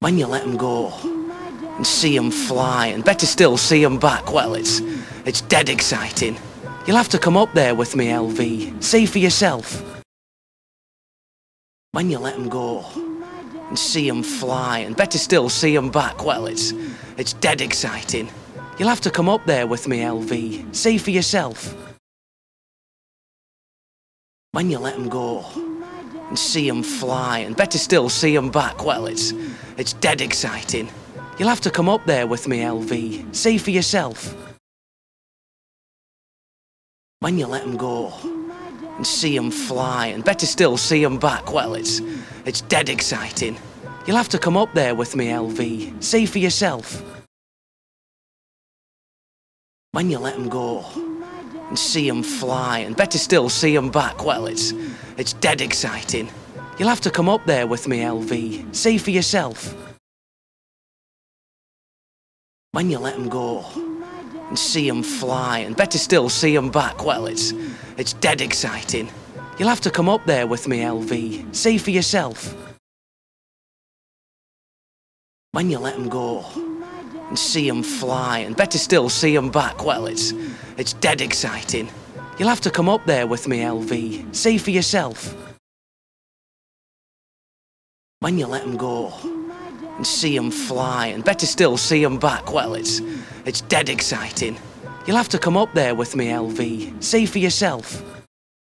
When you let them go and see them fly, and better still see them back, well, it's dead exciting. You'll have to come up there with me, LV. See for yourself. When you let them go and see them fly, and better still see them back, well, it's dead exciting. You'll have to come up there with me, LV. See for yourself. When you let them go and see them fly, and better still see them back, well, it's dead exciting. You'll have to come up there with me, LV. See for yourself. When you let them go and see them fly, and better still see them back, well, it's dead exciting. You'll have to come up there with me, LV. See for yourself. When you let them go and see them fly, and better still see them back, well, it's dead exciting. You'll have to come up there with me, LV. See for yourself. When you let them go and see them fly, and better still see them back, well, it's dead exciting. You'll have to come up there with me, LV. See for yourself. When you let them go and see them fly, and better still see them back, well, it's dead exciting. You'll have to come up there with me, LV. See for yourself. When you let them go and see them fly, and better still see them back, well, it's dead exciting. You'll have to come up there with me, LV. See for yourself.